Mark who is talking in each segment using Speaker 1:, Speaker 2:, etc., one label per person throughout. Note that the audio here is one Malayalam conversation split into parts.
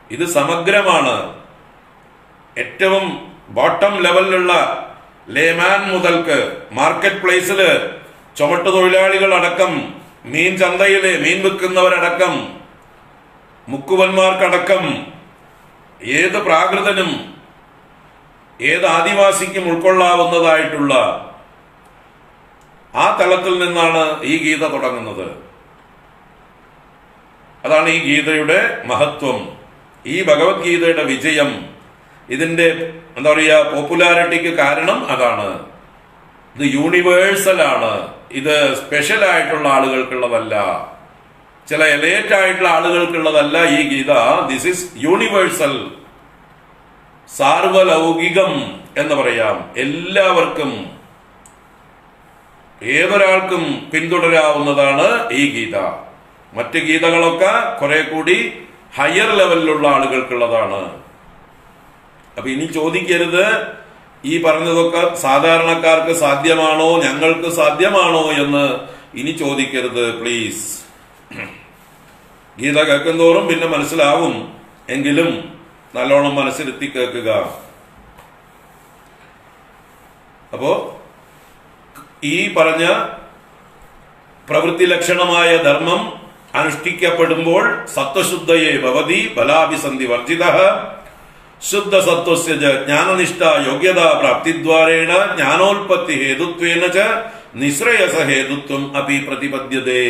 Speaker 1: ഇത് സമഗ്രമാണ്. ഏറ്റവും ബോട്ടം ലെവലിലുള്ള ലേമാൻ മുതൽക്ക് മാർക്കറ്റ് പ്ലേസില് ചുമട്ടു തൊഴിലാളികൾ അടക്കം, മീൻ ചന്തയില് മീൻ വിൽക്കുന്നവരടക്കം, മുക്കുവന്മാർക്കടക്കം, ഏത് പ്രാകൃതനും ഏത് ആദിവാസിക്കും ഉൾക്കൊള്ളാവുന്നതായിട്ടുള്ള ആ തലത്തിൽ നിന്നാണ് ഈ ഗീത തുടങ്ങുന്നത്. അതാണ് ഈ ഗീതയുടെ മഹത്വം, ഈ ഭഗവത്ഗീതയുടെ വിജയം. ഇതിന്റെ എന്താ പറയുക, പോപ്പുലാരിറ്റിക്ക് കാരണം അതാണ്. ഇത് യൂണിവേഴ്സൽ ആണ്. ഇത് സ്പെഷ്യൽ ആയിട്ടുള്ള ആളുകൾക്കുള്ളതല്ല, ചില എലൈറ്റ് ആയിട്ടുള്ള ആളുകൾക്കുള്ളതല്ല ഈ ഗീത. ദിസ് ഈസ് യൂണിവേഴ്സൽ, സാർവലൗകികം എന്ന് പറയാം. എല്ലാവർക്കും, ഏതൊരാൾക്കും പിന്തുടരാവുന്നതാണ് ഈ ഗീത. മറ്റ് ഗീതകളൊക്കെ കുറെ കൂടി ഹയർ ലെവലിലുള്ള ആളുകൾക്കുള്ളതാണ്. അപ്പൊ ഇനി ചോദിക്കരുത് ഈ പറഞ്ഞതൊക്കെ സാധാരണക്കാർക്ക് സാധ്യമാണോ, ഞങ്ങൾക്ക് സാധ്യമാണോ എന്ന് ഇനി ചോദിക്കരുത് പ്ലീസ്. ഗീത കേൾക്കുന്തോറും പിന്നെ മനസ്സിലാവും, എങ്കിലും നല്ലോണം മനസ്സിലെത്തി കേൾക്കുക. അപ്പോ ഈ പറഞ്ഞ പ്രവൃത്തി ലക്ഷണമായ ധർമ്മം അനുഷ്ഠിക്കപ്പെടുമ്പോൾ സത്വശുദ്ധയെ ഭവതി ബലാഭിസന്ധി വർജിത ശുദ്ധ സത്വസ്യ ജ്ഞാനനിഷ്ഠ യോഗ്യതാ പ്രാപ്തിദ്വാരേണ ജ്ഞാനോൽപത്തി ഹേതുത്വേന ച നിശ്രേയസ ഹേതുത്വം അപി പ്രതിപദ്യതേ.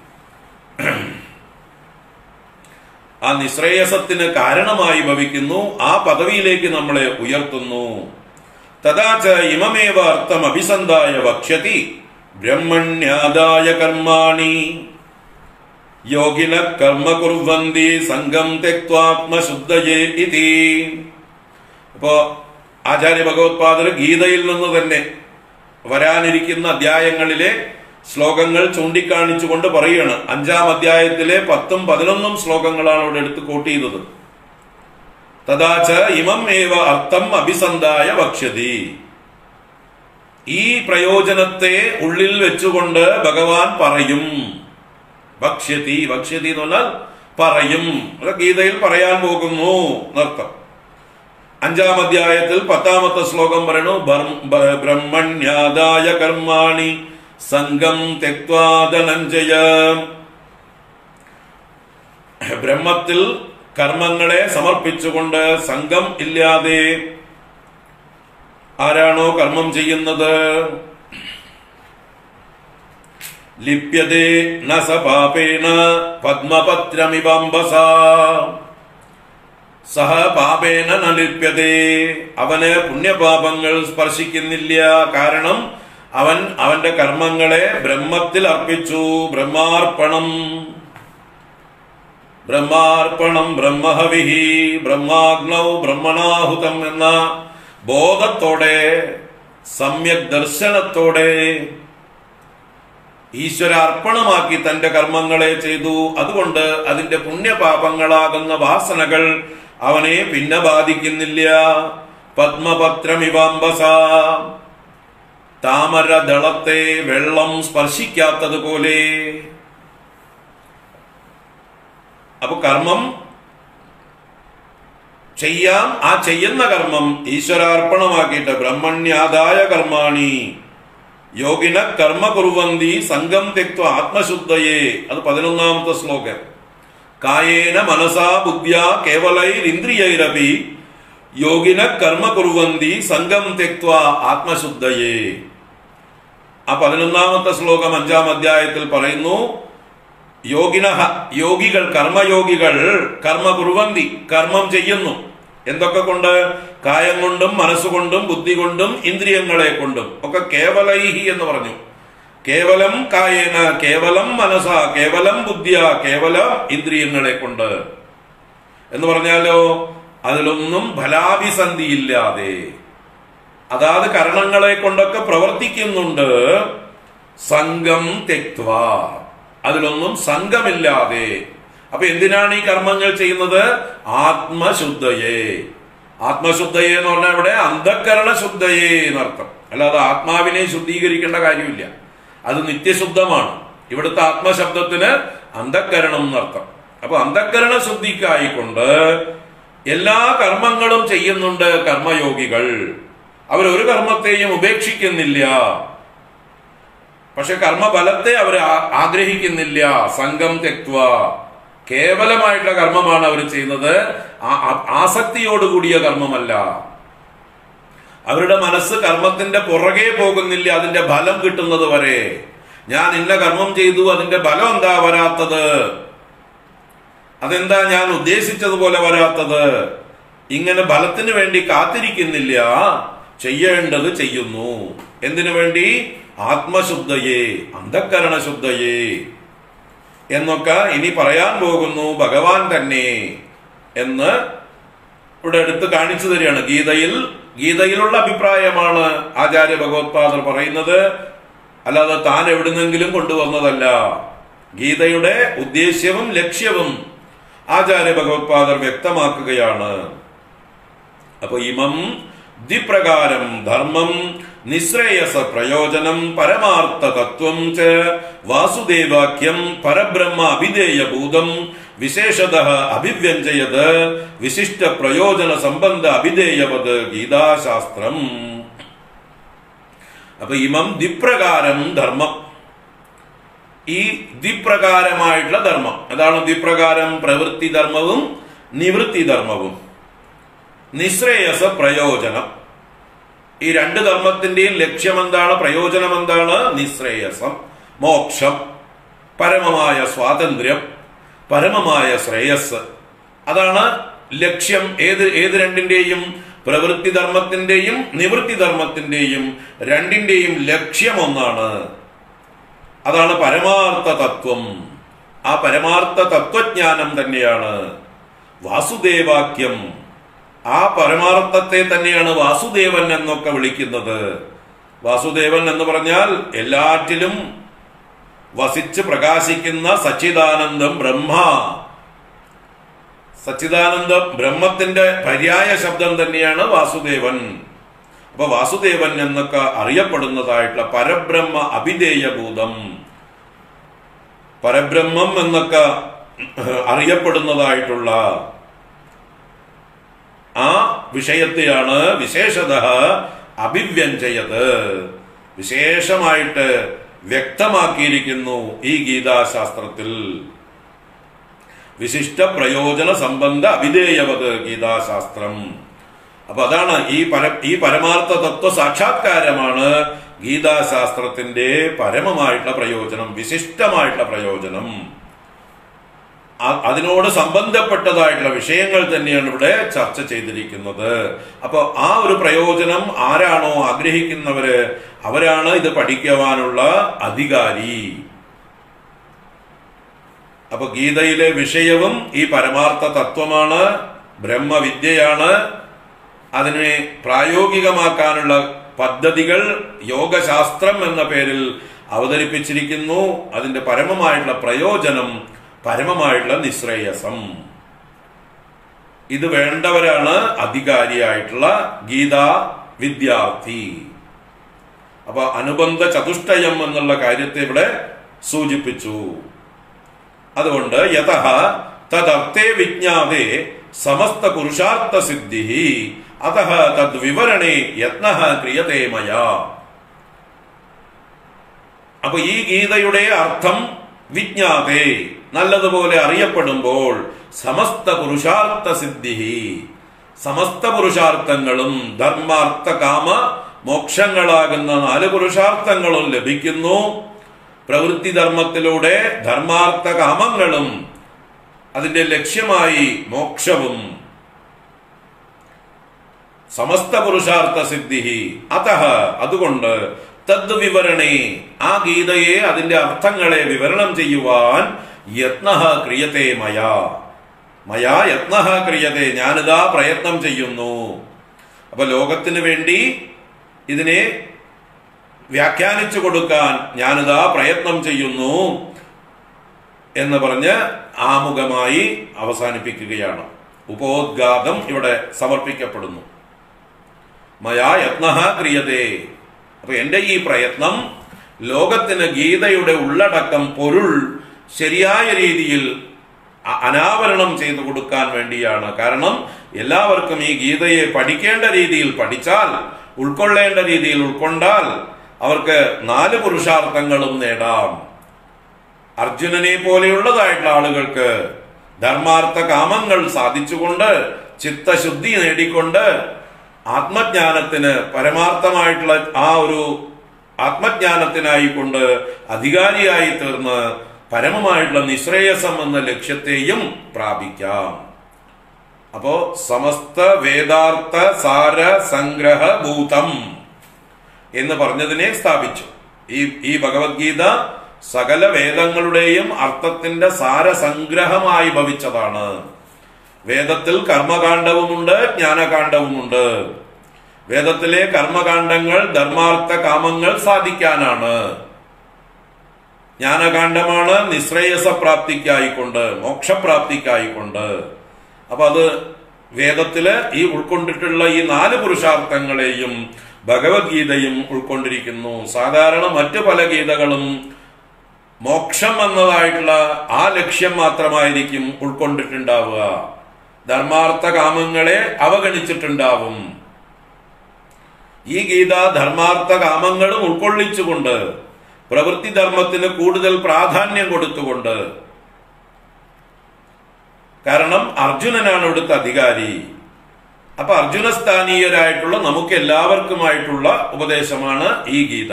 Speaker 1: ആ നിശ്രേയസത്തിന് കാരണമായി ഭവിക്കുന്നു, ആ പദവിയിലേക്ക് നമ്മളെ ഉയർത്തുന്നു. തഥാച ഇമമേവ അർത്ഥം അഭിസന്ധായ വക്ഷ്യതി ബ്രഹ്മണ്യാദായ കർമാണി യോഗിന കർമ്മ കുർവന്തി സംഘം തെക്വാത്മശുദ്ധയേ ഇതി. അപ്പോ ആചാര്യ ഭഗവത്പാദർ ഗീതയിൽ നിന്ന് തന്നെ വരാനിരിക്കുന്ന അധ്യായങ്ങളിലെ ശ്ലോകങ്ങൾ ചൂണ്ടിക്കാണിച്ചുകൊണ്ട് പറയുകയാണ്. 5-ാം അധ്യായത്തിലെ 10ഉം 11ഉം ശ്ലോകങ്ങളാണ് ഇവിടെ എടുത്ത് കോട്ട് ചെയ്തത്. തഥാച ഇമം ഏവ അർത്ഥം അഭിസന്ധായ വക്ഷ്യതി. ഈ പ്രയോജനത്തെ ഉള്ളിൽ വെച്ചുകൊണ്ട് ഭഗവാൻ പറയും. ഭക്ഷ്യതി, ഭക്ഷ്യതി എന്ന് പറഞ്ഞാൽ പറയും, ഗീതയിൽ പറയാൻ പോകുന്നു എന്നർത്ഥം. 5-ാം അധ്യായത്തിൽ 10ാമത്തെ ശ്ലോകം പറയണു, ബ്രഹ്മണ്യാദായ കർമാണി സംഘം തെക്വാ ധനഞ്ജയ. ബ്രഹ്മത്തിൽ കർമ്മങ്ങളെ സമർപ്പിച്ചുകൊണ്ട് സംഘം ഇല്ലാതെ ആരാണോ കർമ്മം ചെയ്യുന്നത്, ലിപ്യതേ ന സ പാപേന പദ്മപത്രമിവംബസ സഹ പാപേന ന ലിപ്യതേ. അവന് പുണ്യപാപങ്ങൾ സ്പർശിക്കുന്നില്ല, കാരണം അവൻ അവന്റെ കർമ്മങ്ങളെ ബ്രഹ്മത്തിൽ അർപ്പിച്ചു. ബ്രഹ്മാർപ്പണം, ബ്രഹ്മാർപ്പണം ബ്രഹ്മഹവിഹി ബ്രഹ്മാഗ്നൗ ബ്രഹ്മണാഹുതം എന്ന ബോധത്തോടെ, സമ്യക് ദർശനത്തോടെ ഈശ്വര അർപ്പണമാക്കി തന്റെ കർമ്മങ്ങളെ ചെയ്തു. അതുകൊണ്ട് അതിന്റെ പുണ്യപാപങ്ങളാകുന്ന വാസനകൾ അവനെ പിന്നെ ബാധിക്കുന്നില്ല. പത്മപത്രമിവാംബസ, താമരദളത്തെ വെള്ളം സ്പർശിക്കാത്തതുപോലെ. അപ്പൊ കർമ്മം ചെയ്യാം, ആ ചെയ്യുന്ന കർമ്മം ഈശ്വരാർപ്പണമാക്കിയിട്ട് ബ്രഹ്മണ്യാദായ കർമാണി യോഗിന കർമ്മ കുർവന്തി സംഘം തെക്വ ആത്മശുദ്ധയേ. അത് 11ാമത്തെ ശ്ലോകം. കായേന മനസാ ബുദ്ധ്യാ കേവലൈരിന്ദ്രിയൈരപി യോഗിന കർമ്മ കുർവന്തി സംഘം തെക്വ ആത്മശുദ്ധയേ. ആ 11ാമത്തെ ശ്ലോകം 5-ാം അധ്യായത്തിൽ പറയുന്നു, യോഗിനഃ യോഗികൾ, കർമ്മയോഗികൾ കർമ്മ കുർവന്തി കർമ്മം ചെയ്യുന്നു. എന്തൊക്കെ കൊണ്ട്? കായം കൊണ്ടും മനസ്സുകൊണ്ടും ബുദ്ധി കൊണ്ടും ഇന്ദ്രിയങ്ങളെ കൊണ്ടും ഒക്കെ. കേവലൈഹി എന്ന് പറഞ്ഞു. കേവലം കായേന, കേവലം മനസ, കേവലം ബുദ്ധിയ, കേവലം ഇന്ദ്രിയങ്ങളെ കൊണ്ട് എന്ന് പറഞ്ഞാലോ അതിലൊന്നും ഫലാഭിസന്ധി ഇല്ലാതെ, അതാത് കരണങ്ങളെ കൊണ്ടൊക്കെ പ്രവർത്തിക്കുന്നുണ്ട്. സംഘം തെക്വ, അതിലൊന്നും സംഘമില്ലാതെ. അപ്പൊ എന്തിനാണ് ഈ കർമ്മങ്ങൾ ചെയ്യുന്നത്? ആത്മശുദ്ധയെ. ആത്മശുദ്ധയെ എന്ന് പറഞ്ഞാൽ ഇവിടെ അന്ധക്കരണ ശുദ്ധയെ എന്നർത്ഥം. അല്ലാതെ ആത്മാവിനെ ശുദ്ധീകരിക്കേണ്ട കാര്യമില്ല, അത് നിത്യശുദ്ധമാണ്. ഇവിടുത്തെ ആത്മശബ്ദത്തിന് അന്ധക്കരണം എന്നർത്ഥം. അപ്പൊ അന്ധക്കരണ ശുദ്ധിക്കായിക്കൊണ്ട് എല്ലാ കർമ്മങ്ങളും ചെയ്യുന്നുണ്ട് കർമ്മയോഗികൾ. അവരൊരു കർമ്മത്തെയും ഉപേക്ഷിക്കുന്നില്ല. പക്ഷെ കർമ്മഫലത്തെ അവർ ആഗ്രഹിക്കുന്നില്ല. സംഘം തെക്വ, കേവലമായിട്ടുള്ള കർമ്മമാണ് അവർ ചെയ്യുന്നത്. ആസക്തിയോടുകൂടിയ കർമ്മമല്ല. അവരുടെ മനസ്സ് കർമ്മത്തിന്റെ പുറകെ പോകുന്നില്ല, അതിന്റെ ഫലം കിട്ടുന്നത് വരെ. ഞാൻ ഇന്ന കർമ്മം ചെയ്തു, അതിന്റെ ഫലം എന്താ വരാത്തത്, അതെന്താ ഞാൻ ഉദ്ദേശിച്ചതുപോലെ വരാത്തത്, ഇങ്ങനെ ഫലത്തിന് വേണ്ടി കാത്തിരിക്കുന്നില്ല. ചെയ്യേണ്ടത് ചെയ്യുന്നു. എന്തിനു വേണ്ടി? ആത്മശുദ്ധയെ, അന്ധക്കരണ ശുദ്ധയെ എന്നൊക്കെ ഇനി പറയാൻ പോകുന്നു ഭഗവാൻ തന്നെ എന്ന് ഇവിടെ എടുത്ത് കാണിച്ചു തരികയാണ്. ഗീതയിലുള്ള അഭിപ്രായമാണ് ആചാര്യ ഭഗവത്പാദർ പറയുന്നത്, അല്ലാതെ താൻ എവിടുന്നെങ്കിലും കൊണ്ടുവന്നതല്ല. ഗീതയുടെ ഉദ്ദേശ്യവും ലക്ഷ്യവും ആചാര്യ ഭഗവത്പാദർ വ്യക്തമാക്കുകയാണ്. അപ്പൊ ഇമം ദ്വിപ്രകാരം ധർമ്മം നിശ്രേയസ പ്രയോജനം പരമാർത്ഥ തത്വം ച വാസുദേവാക്യം പരബ്രഹ്മ അഭിധേയഭൂതം വിശേഷതഃ അഭിവ്യഞ്ജയത് വിശിഷ്ട പ്രയോജന സംബന്ധ അഭിധേയവത് ഗീതാശാസ്ത്രം. അപ്പൊ ഇമം ദ്വിപ്രകാരം ധർമ്മം, ഈ ദ്വിപ്രകാരമായിട്ടുള്ള ധർമ്മം. അതാണ് ദ്വിപ്രകാരം: പ്രവൃത്തി ധർമ്മവും നിവൃത്തി ധർമ്മവും. നിശ്രേയസ പ്രയോജനം, ഈ രണ്ട് ധർമ്മത്തിന്റെയും ലക്ഷ്യം എന്താണ്? പ്രയോജനം എന്താണ്? നിശ്രേയസം, മോക്ഷം, പരമമായ സ്വാതന്ത്ര്യം, പരമമായ ശ്രേയസ്. അതാണ് ലക്ഷ്യം. ഏത് രണ്ടിന്റെയും? പ്രവൃത്തി ധർമ്മത്തിന്റെയും നിവൃത്തി ധർമ്മത്തിന്റെയും രണ്ടിന്റെയും ലക്ഷ്യം ഒന്നാണ്. അതാണ് പരമാർത്ഥ തത്വം. ആ പരമാർത്ഥ തത്വജ്ഞാനം തന്നെയാണ് വാസുദേവാക്യം. ആ പരമാർത്ഥത്തെ തന്നെയാണ് വാസുദേവൻ എന്നൊക്കെ വിളിക്കുന്നത്. വാസുദേവൻ എന്ന് പറഞ്ഞാൽ എല്ലാറ്റിലും വസിച്ച് പ്രകാശിക്കുന്ന സച്ചിദാനന്ദം ബ്രഹ്മ. സച്ചിദാനന്ദം ബ്രഹ്മത്തിന്റെ പര്യായ ശബ്ദം തന്നെയാണ് വാസുദേവൻ. അപ്പൊ വാസുദേവൻ എന്നൊക്കെ അറിയപ്പെടുന്നതായിട്ടുള്ള പരബ്രഹ്മ അഭിധേയഭൂതം, പരബ്രഹ്മം എന്നൊക്കെ അറിയപ്പെടുന്നതായിട്ടുള്ള ആ വിഷയത്തെയാണ് വിശേഷതഃ അഭിവ്യഞ്ജയത്, വിശേഷമായിട്ട് വ്യക്തമാക്കിയിരിക്കുന്നു ഈ ഗീതാശാസ്ത്രത്തിൽ. വിശിഷ്ട പ്രയോജന സംബന്ധ അഭിധേയവത് ഗീതാശാസ്ത്രം. അപ്പൊ അതാണ് ഈ പരമാർത്ഥ തത്വ സാക്ഷാത്കാരമാണ് ഗീതാശാസ്ത്രത്തിന്റെ പരമമായിട്ടുള്ള പ്രയോജനം, വിശിഷ്ടമായിട്ടുള്ള പ്രയോജനം. അതിനോട് സംബന്ധപ്പെട്ടതായിട്ടുള്ള വിഷയങ്ങൾ തന്നെയാണ് ഇവിടെ ചർച്ച ചെയ്തിരിക്കുന്നത്. അപ്പൊ ആ ഒരു പ്രയോജനം ആരാണോ ആഗ്രഹിക്കുന്നവര്, അവരാണ് ഇത് പഠിക്കുവാനുള്ള അധികാരി. അപ്പൊ ഗീതയിലെ വിഷയവും ഈ പരമാർത്ഥ തത്വമാണ്, ബ്രഹ്മവിദ്യയാണ്. അതിനെ പ്രായോഗികമാക്കാനുള്ള പദ്ധതികൾ യോഗശാസ്ത്രം എന്ന പേരിൽ അവതരിപ്പിച്ചിരിക്കുന്നു. അതിന്റെ പരമമായിട്ടുള്ള പ്രയോജനം, പരമമായിട്ടുള്ള നിശ്രേയസം. ഇത് വേണ്ടവരാണ് അധികാരിയായിട്ടുള്ള ഗീതാ വിദ്യാർത്ഥി. അപ്പൊ അനുബന്ധ ചതുഷ്ടയം എന്നുള്ള കാര്യത്തെ ഇവിടെ സൂചിപ്പിച്ചു. അതുകൊണ്ട് യതഃ തദർത്ഥേ വിജ്ഞാതേ സമസ്ത പുരുഷാർത്ഥ സിദ്ധി അതഃ തദ് വിവരണേ യത്നഃ ക്രിയതേ മയാ. അപ്പൊ ഈ ഗീതയുടെ അർത്ഥം വിജ്ഞാതേ, നല്ലതുപോലെ അറിയപ്പെടുമ്പോൾ, സമസ്ത പുരുഷാർത്ഥ സിദ്ധി, സമസ്ത പുരുഷാർത്ഥങ്ങളും ധർമാർത്ഥ കാമ മോക്ഷങ്ങളാകുന്ന 4 പുരുഷാർത്ഥങ്ങളും ലഭിക്കുന്നു. പ്രവൃത്തി ധർമ്മത്തിലൂടെ ധർമാർത്ഥ കാമങ്ങളും അതിന്റെ ലക്ഷ്യമായി മോക്ഷവും. സമസ്ത പുരുഷാർത്ഥ സിദ്ധി അതഃ, അതുകൊണ്ട് തദ് വിവരണേ, ആ ഗീതയെ അതിന്റെ അർത്ഥങ്ങളെ വിവരണം ചെയ്യുവാൻ യത്നഃ ക്രിയതേ മയാ, മയാ യത്നഃ ക്രിയതേ, ഞാനിതാ പ്രയത്നം ചെയ്യുന്നു. അപ്പൊ ലോകത്തിന് വേണ്ടി ഇതിനെ വ്യാഖ്യാനിച്ചു കൊടുക്കാൻ ഞാനിതാ പ്രയത്നം ചെയ്യുന്നു എന്ന് പറഞ്ഞ് ആമുഖമായി അവസാനിപ്പിക്കുകയാണ്. ഉപോദ്ഘാതം ഇവിടെ സമർപ്പിക്കപ്പെടുന്നു. മയാ യത്നഃ ക്രിയതേ. അപ്പൊ എന്റെ ഈ പ്രയത്നം ലോകത്തിന് ഗീതയുടെ ഉള്ളടക്കം, പൊരുൾ ശരിയായ രീതിയിൽ അനാവരണം ചെയ്തു കൊടുക്കാൻ വേണ്ടിയാണ്. കാരണം എല്ലാവർക്കും ഈ ഗീതയെ പഠിക്കേണ്ട രീതിയിൽ പഠിച്ചാൽ, ഉൾക്കൊള്ളേണ്ട രീതിയിൽ ഉൾക്കൊണ്ടാൽ അവർക്ക് 4 പുരുഷാർത്ഥങ്ങളും നേടാം. അർജുനനെ പോലെയുള്ളതായിട്ടുള്ള ആളുകൾക്ക് ധർമാർത്ഥ കാമങ്ങൾ സാധിച്ചുകൊണ്ട്, ചിത്തശുദ്ധി നേടിക്കൊണ്ട്, ആത്മജ്ഞാനത്തിന് പരമാർത്ഥമായിട്ടുള്ള ആ ഒരു ആത്മജ്ഞാനത്തിനായിക്കൊണ്ട് അധികാരിയായി തീർന്ന് പരമമായിട്ടുള്ള നിശ്രേയസം എന്ന ലക്ഷ്യത്തെയും പ്രാപിക്കാം. അപ്പോ സമസ്ത വേദാർത്ഥ സാര സംഗ്രഹ ഭൂതം എന്ന് പറഞ്ഞതിനെ സ്ഥാപിച്ചു. ഈ ഭഗവത്ഗീത സകല വേദങ്ങളുടെയും അർത്ഥത്തിന്റെ സാരസംഗ്രഹമായി ഭവിച്ചതാണ്. വേദത്തിൽ കർമ്മകാണ്ഡവുമുണ്ട്, ജ്ഞാനകാണ്ഡവുമുണ്ട്. വേദത്തിലെ കർമ്മകാണ്ഡങ്ങൾ ധർമാർത്ഥ കാമങ്ങൾ സാധിക്കാനാണ്. ജ്ഞാനകാണ്ഡമാണ് നിശ്രേയസ പ്രാപ്തിക്കായിക്കൊണ്ട്, മോക്ഷപ്രാപ്തിക്കായിക്കൊണ്ട്. അപ്പൊ അത് വേദത്തില് ഈ ഉൾക്കൊണ്ടിട്ടുള്ള ഈ 4 പുരുഷാർത്ഥങ്ങളെയും ഭഗവത്ഗീതയും ഉൾക്കൊണ്ടിരിക്കുന്നു. സാധാരണ മറ്റു പല ഗീതകളും മോക്ഷം എന്നതായിട്ടുള്ള ആ ലക്ഷ്യം മാത്രമായിരിക്കും ഉൾക്കൊണ്ടിട്ടുണ്ടാവുക. ധർമാർത്ഥ കാമങ്ങളെ അവഗണിച്ചിട്ടുണ്ടാവും. ഈ ഗീത ധർമാർത്ഥ കാമങ്ങളും ഉൾക്കൊള്ളിച്ചുകൊണ്ട്, പ്രവൃത്തി ധർമ്മത്തിന് കൂടുതൽ പ്രാധാന്യം കൊടുത്തുകൊണ്ട്, കാരണം അർജുനനാണ് ഇവിടുത്തെ അധികാരി. അപ്പൊ അർജുനസ്ഥാനീയരായിട്ടുള്ള നമുക്ക് എല്ലാവർക്കുമായിട്ടുള്ള ഉപദേശമാണ് ഈ ഗീത.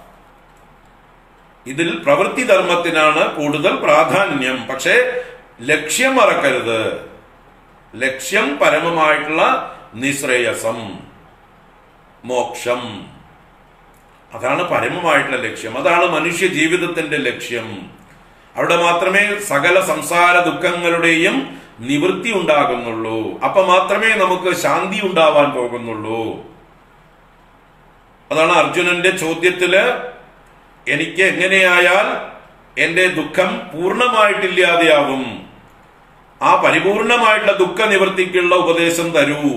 Speaker 1: ഇതിൽ പ്രവൃത്തി ധർമ്മത്തിനാണ് കൂടുതൽ പ്രാധാന്യം. പക്ഷേ ലക്ഷ്യം മറക്കരുത്. ലക്ഷ്യം പരമമായിട്ടുള്ള നിശ്രേയസം, മോക്ഷം. അതാണ് പരമമായിട്ടുള്ള ലക്ഷ്യം. അതാണ് മനുഷ്യ ജീവിതത്തിന്റെ ലക്ഷ്യം. അവിടെ മാത്രമേ സകല സംസാര ദുഃഖങ്ങളുടെയും നിവൃത്തി ഉണ്ടാകുന്നുള്ളൂ. അപ്പൊ മാത്രമേ നമുക്ക് ശാന്തി ഉണ്ടാവാൻ പോകുന്നുള്ളൂ. അതാണ് അർജുനന്റെ ചോദ്യത്തില്, എനിക്ക് എങ്ങനെയായാൽ എന്റെ ദുഃഖം പൂർണ്ണമായിട്ടില്ലാതെയാവും, ആ പരിപൂർണമായിട്ടുള്ള ദുഃഖ നിവൃത്തിക്കുള്ള ഉപദേശം തരൂ.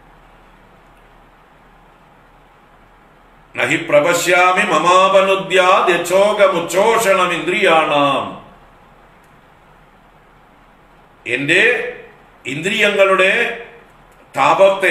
Speaker 1: നഹി പ്രപശ്യാമി മമാപനുദ്യാദ്യശോകമുച്ഛോഷണം ഇന്ദ്രിയാണാം. എന്റെ ഇന്ദ്രിയങ്ങളുടെ താപത്തെ,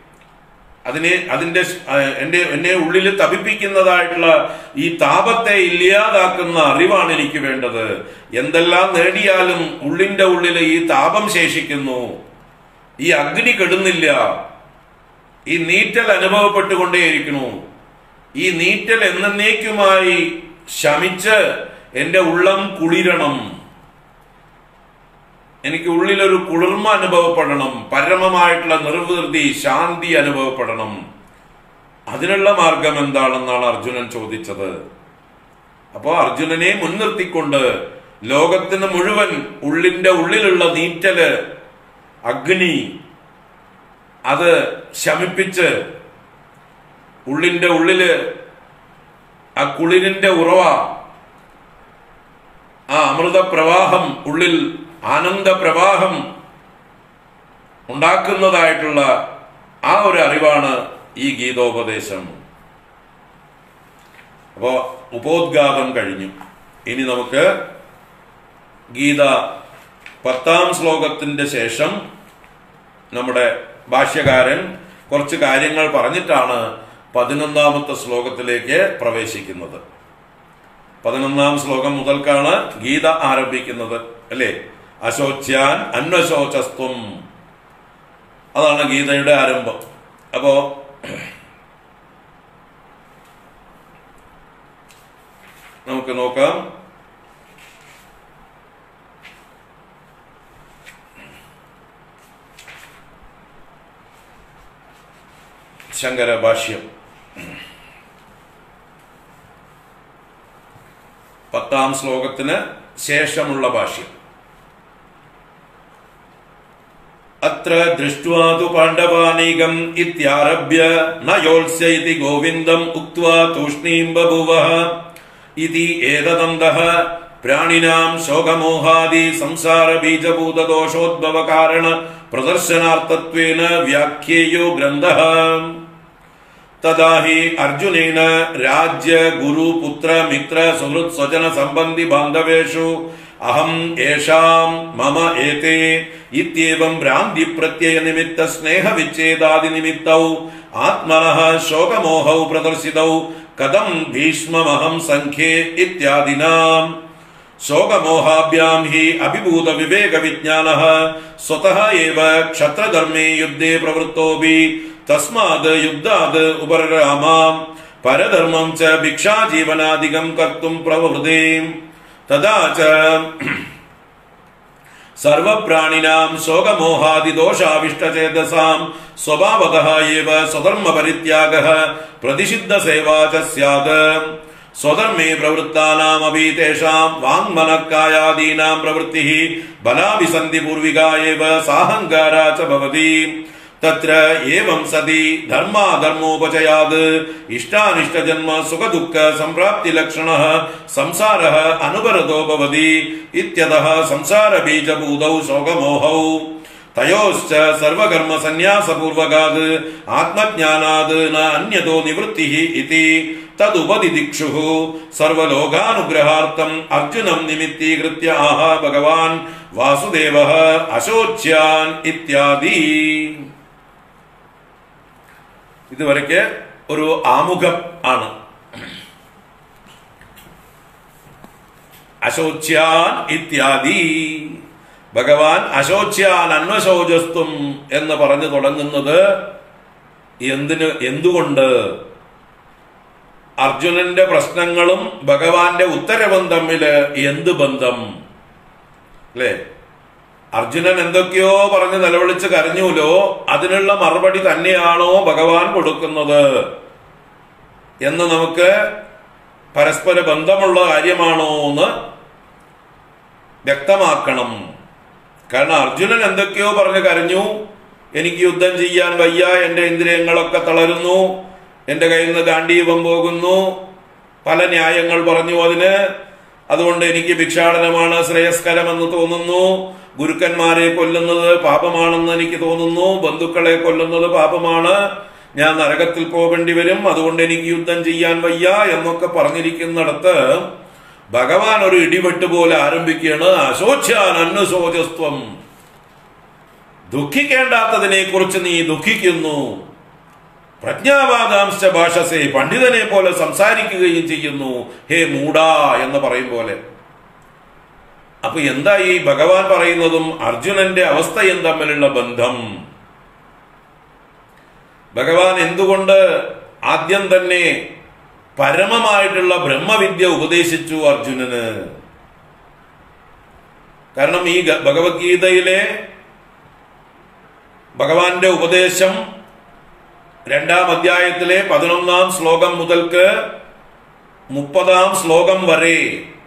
Speaker 1: എന്നെ ഉള്ളിൽ തപിപ്പിക്കുന്നതായിട്ടുള്ള ഈ താപത്തെ ഇല്ലാതാക്കുന്ന അറിവാണ് എനിക്ക് വേണ്ടത്. എന്തെല്ലാം നേടിയാലും ഉള്ളിന്റെ ഉള്ളിൽ ഈ താപം ശേഷിക്കുന്നു. ഈ അഗ്നി കെടുന്നില്ല. ഈ നീറ്റൽ അനുഭവപ്പെട്ടുകൊണ്ടേയിരിക്കുന്നു. ഈ നീറ്റൽ എന്നേക്കുമായി ശമിച്ച് എന്റെ ഉള്ളം കുളിരണം. എനിക്ക് ഉള്ളിലൊരു കുളിർമ അനുഭവപ്പെടണം. പരമമായിട്ടുള്ള നിർവൃതി, ശാന്തി അനുഭവപ്പെടണം. അതിനുള്ള മാർഗം എന്താണെന്നാണ് അർജുനൻ ചോദിച്ചത്. അപ്പോ അർജുനനെ മുൻനിർത്തിക്കൊണ്ട് ലോകത്തിന് മുഴുവൻ ഉള്ളിന്റെ ഉള്ളിലുള്ള നീറ്റല്, അഗ്നി, അത് ശമിപ്പിച്ച് ഉള്ളിന്റെ ഉള്ളില് ആ കുളിരിന്റെ ഉറവ, ആ അമൃത പ്രവാഹം, ഉള്ളിൽ ആനന്ദ പ്രവാഹം ഉണ്ടാക്കുന്നതായിട്ടുള്ള ആ ഒരു അറിവാണ് ഈ ഗീതോപദേശം. അപ്പോ ഉപോദ്ഘാതം കഴിഞ്ഞു. ഇനി നമുക്ക് ഗീത 10ാം ശ്ലോകത്തിന്റെ ശേഷം നമ്മുടെ ഭാഷ്യകാരൻ കുറച്ച് കാര്യങ്ങൾ പറഞ്ഞിട്ടാണ് 11ാമത്തെ ശ്ലോകത്തിലേക്ക് പ്രവേശിക്കുന്നത്. 11ാം ശ്ലോകം മുതൽക്കാണ് ഗീത ആരംഭിക്കുന്നത്, അല്ലേ? അശോച്യാൻ അന്വശോചസ്ത്വം, അതാണ് ഗീതയുടെ ആരംഭം. അപ്പോ നമുക്ക് നോക്കാം. ശങ്കര ഭാഷ്യം 10ാം ശ്ലോകത്തിന് ശേഷമുള്ള ഭാഷ്യം. അത്ര ദൃഷ്ട്വാ തു പാണ്ഡവാനീകം ഇത്യാരഭ്യ നയോത്സ്യ ഇതി ഗോവിന്ദം ഉക്ത്വാ തൂഷ്ണീം ബഭുവഃ ഇതി ഏതദന്തഃ പ്രാണിനാം ശോകമോഹാദി സംസാര ബീജഭൂത ദോഷോദ്ഭവ കാരണ പ്രദർശനാർത്ഥത്വേന വ്യാഖ്യേയോ ഗ്രന്ഥഃ. തദാ ഹി അർജുനേന രാജ്യ ഗുരു പുത്ര മിത്ര സുഹൃത് സ്വജന സംബന്ധി ബാന്ധവേഷു അഹം യേഷാം മമ ഏതേ ഇത്യേവം ഭ്രാന്തി പ്രത്യയ നിമിത്ത സ്നേഹ വിച്ഛേദാദി നിമിത്തൗ ആത്മനഃ ശോകമോഹൗ പ്രദർശിതൗ കഥം ഭീഷ്മമഹം സംഖ്യേ ഇത്യാദിനാം ശോകമോഹാഭ്യാം ഹി അഭിഭൂത വിവേക വിജ്ഞാനഃ സ്വതഃ ഏവ ക്ഷത്രധർമ്മേ യുദ്ധേ പ്രവൃത്തോപി തസ്മാത് യുദ്ധാത് ഉപരരാമാം പരധർമ്മം ച ഭിക്ഷാജീവനാദികം കർത്തും പ്രവൃതേ തഥാ ച സർവപ്രാണിനാം ശോകമോഹാദിദോഷാവിഷ്ടചേതസാം സ്വഭാവതഃ ഏവ സ്വധർമ്മ പരിത്യാഗഃ പ്രതിഷിദ്ധ സേവാ ച സ്യാത് സ്വധർമ്മേ പ്രവൃത്താനാമപി തേഷാം വാങ്മനഃകായാദീനാം പ്രവൃത്തിഃ ബലാഭിസന്ധി പൂർവികാ ഏവ സാഹങ്കാരാ ച ഭവതി തത്ര ഏവം സതി ധർമാധർമ്മോപചയാത് ഇഷ്ടാനിഷ്ടജന്മ സുഖദുഃഖ സംപ്രാപ്തി ലക്ഷണഃ സംസാരഃ അനുപരതോ ഭവതി ഇത്യതഃ സംസാര ബീജഭൂതൗ ശോകമോഹൗ തയോശ്ച സർവകർമ്മ സന്യാസപൂർവകാത് ആത്മജ്ഞാനാത് ന അന്യതോ നിവൃത്തിഃ ഇതി തദുപദിദിക്ഷുഃ സർവലോകാനുഗ്രഹാർത്ഥം അർജുനം നിമിത്തീകൃത്യ ആഹ ഭഗവാൻ വാസുദേവഃ അശോച്യാൻ ഇത്യാദി. ഇതുവരെയ്ക്ക് ഒരു ആമുഖം ആണ്. അശോച്യാൻ ഇത്യാദി. ഭഗവാൻ അശോച്യാൻ അന്വശോചസ്ത്വം എന്ന് പറഞ്ഞു തുടങ്ങുന്നത് എന്തുകൊണ്ട്? അർജുനന്റെ പ്രശ്നങ്ങളും ഭഗവാന്റെ ഉത്തരവും തമ്മില് എന്ത് ബന്ധം? അല്ലേ? അർജുനൻ എന്തൊക്കെയോ പറഞ്ഞ് നിലവിളിച്ച് കരഞ്ഞൂലോ, അതിനുള്ള മറുപടി തന്നെയാണോ ഭഗവാൻ കൊടുക്കുന്നത് എന്ന് നമുക്ക് പരസ്പര ബന്ധമുള്ള കാര്യമാണോ എന്ന് വ്യക്തമാക്കണം. കാരണം അർജുനൻ എന്തൊക്കെയോ പറഞ്ഞ് കരഞ്ഞു, എനിക്ക് യുദ്ധം ചെയ്യാൻ വയ്യ, എന്റെ ഇന്ദ്രിയങ്ങളൊക്കെ തളരുന്നു, എന്റെ കയ്യിൽ നിന്ന് ഗാണ്ഡീവം പോകുന്നു, പല ന്യായങ്ങൾ പറഞ്ഞു അതിന്. അതുകൊണ്ട് എനിക്ക് ഭിക്ഷാടനമാണ് ശ്രേയസ്കരമെന്ന് തോന്നുന്നു, ഗുരുക്കന്മാരെ കൊല്ലുന്നത് പാപമാണെന്ന് എനിക്ക് തോന്നുന്നു, ബന്ധുക്കളെ കൊല്ലുന്നത് പാപമാണ്, ഞാൻ നരകത്തിൽ പോകേണ്ടി വരും, അതുകൊണ്ട് എനിക്ക് യുദ്ധം ചെയ്യാൻ വയ്യ എന്നൊക്കെ പറഞ്ഞിരിക്കുന്നിടത്ത് ഭഗവാൻ ഒരു ഇടിവെട്ട് പോലെ ആരംഭിക്കുകയാണ്. അശോച്യാൻ അന്വശോചസ്ത്വം. ദുഃഖിക്കേണ്ടാത്തതിനെ കുറിച്ച് നീ ദുഃഖിക്കുന്നു. പ്രജ്ഞാവാദാംശ ഭാഷസേ, പണ്ഡിതനെ പോലെ സംസാരിക്കുകയും ചെയ്യുന്നു. ഹേ മൂഢാ എന്ന് പറയും പോലെ. അപ്പൊ എന്താ ഈ ഭഗവാൻ പറയുന്നതും അർജുനന്റെ അവസ്ഥയും തമ്മിലുള്ള ബന്ധം? ഭഗവാൻ എന്തുകൊണ്ട് ആദ്യം തന്നെ പരമമായിട്ടുള്ള ബ്രഹ്മവിദ്യ ഉപദേശിച്ചു അർജുനന്? കാരണം ഈ ഭഗവത്ഗീതയിലെ ഭഗവാന്റെ ഉപദേശം 2-ാം അധ്യായത്തിലെ 11-ാം ശ്ലോകം മുതൽക്ക് 30-ാം ശ്ലോകം വരെ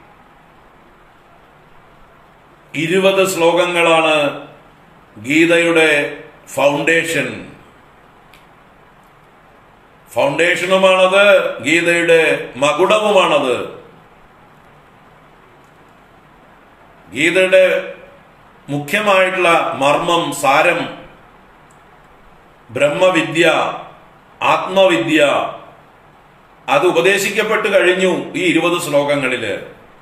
Speaker 1: 20 ശ്ലോകങ്ങളാണ് ഗീതയുടെ ഫൗണ്ടേഷനുമാണത്, ഗീതയുടെ മകുടവുമാണത്. ഗീതയുടെ മുഖ്യമായിട്ടുള്ള മർമ്മം, സാരം, ബ്രഹ്മവിദ്യ, ആത്മവിദ്യ, അത് ഉപദേശിക്കപ്പെട്ട് കഴിഞ്ഞു ഈ 20 ശ്ലോകങ്ങളില്.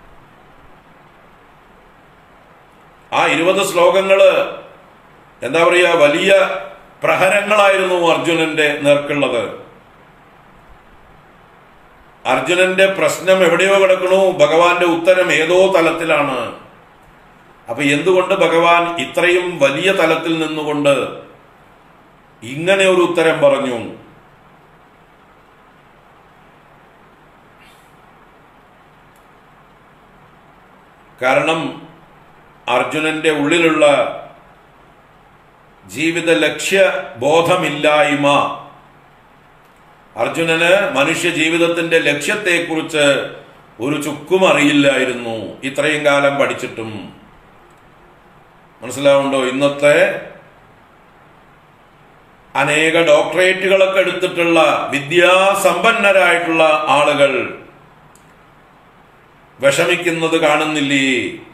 Speaker 1: ആ 20 ശ്ലോകങ്ങള് എന്താ പറയുക, വലിയ പ്രഹരങ്ങളായിരുന്നു അർജുനന്റെ നേർക്കുള്ളത്. അർജുനന്റെ പ്രശ്നം എവിടെയോ കിടക്കണു, ഭഗവാന്റെ ഉത്തരം ഏതോ തലത്തിലാണ്. അപ്പൊ എന്തുകൊണ്ട് ഭഗവാൻ ഇത്രയും വലിയ തലത്തിൽ നിന്നുകൊണ്ട് ഇങ്ങനെ ഒരു ഉത്തരം പറഞ്ഞു? കാരണം അർജുനന്റെ ഉള്ളിലുള്ള ജീവിത ലക്ഷ്യ ബോധമില്ലായ്മ, അർജുനന് മനുഷ്യ ജീവിതത്തിന്റെ ലക്ഷ്യത്തെക്കുറിച്ച് ഒരു ചുക്കും അറിയില്ലായിരുന്നു ഇത്രയും കാലം പഠിച്ചിട്ടും. മനസ്സിലാവുണ്ടോ? ഇന്നത്തെ അനേക ഡോക്ടറേറ്റുകളൊക്കെ എടുത്തിട്ടുള്ള വിദ്യാസമ്പന്നരായിട്ടുള്ള ആളുകൾ വിഷമിക്കുന്നത് കാണുന്നില്ലേ?